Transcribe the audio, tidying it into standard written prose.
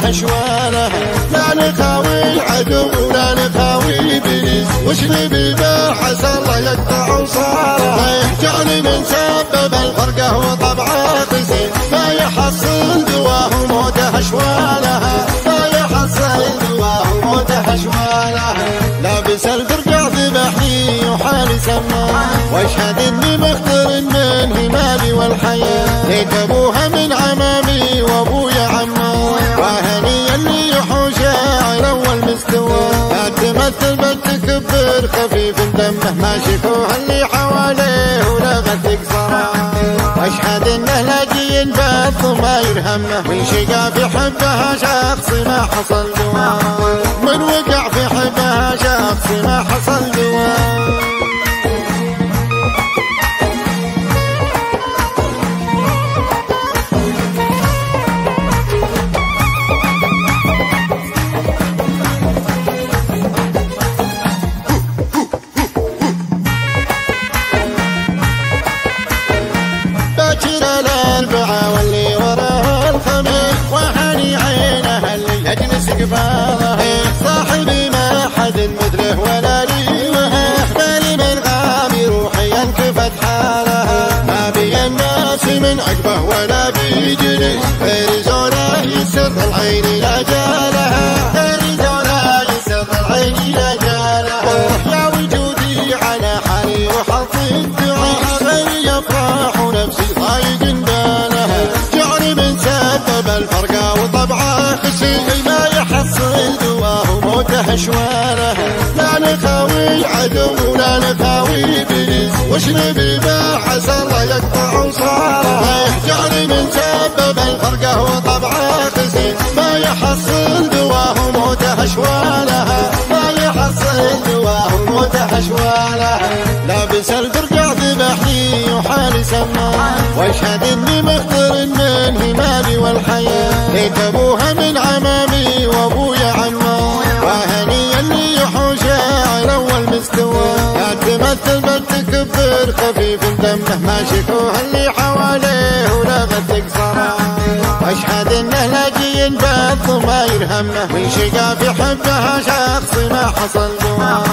أشوالها. لا نخاوي عدو ولا نخاوي بليس، وش نبي ما عسى الله يقطع وصالها. يهجعني من سبب الفرقة وطبعه قسي، ما يحصل دواه وموته أشوالها. ما يحصل دواه وموته أشوالها. لابس الفرقة ذبحني وحالي سماه، واشهد اني مختر من همالي والحياة. ليت ابوها من عمامي وابويا عماه، وهنيا اللي يحوش شاعر اول مستوى. لا تمثل بل تكبر خفيف دمه، ما شكوها اللي حواليه ولا غد تكسره. واشهد انه لاجي بث ما يرهمه، من شقا في حبها شخص ما حصل دواه. من وقع في حبها شخص ما حصل دواه. واللي وراه الخميس، وهني عينه اللي يجلس قباله. صاحبي ما حد مثله ولا لي وهاه، بالي من غامي روحي انكفت حالها. ما بي الناس من عقبه ولا بيجلس، غير زوله يسر العين لا جالها. غير زوله يسر العين لا جالها. يا وجودي على حالي وحظي الدعاء، غير يفرح ونفسي ضايق بالها. جعلي من سبب الفرقة وطبعه خشي، ما يحصل دواه وموته أشوالها. لا نخاوي عدو ولا نخاوي بليس، وش نبي ما عسى الله يقطع وصالها. جعلي من سبب الفرقة وطبعه خشي، ما يحصل دواه وموته أشوالها. ما يحصل دواه وموته أشوالها. لابس الفرقة ذبحني وحالي سماه، واشهد اني مختر من همالي والحياة. ليت ابوها من عمامي وابويا عماه، وهنيا اللي يحوش شاعر اول مستوى. لا تمثل بل تكبر خفيف دمه، ما شكوها اللي حواليه ولا غد تكسره. واشهد انه لاجي بث ما يرهمه، من شقا في حبها شخص ما حصل دواه.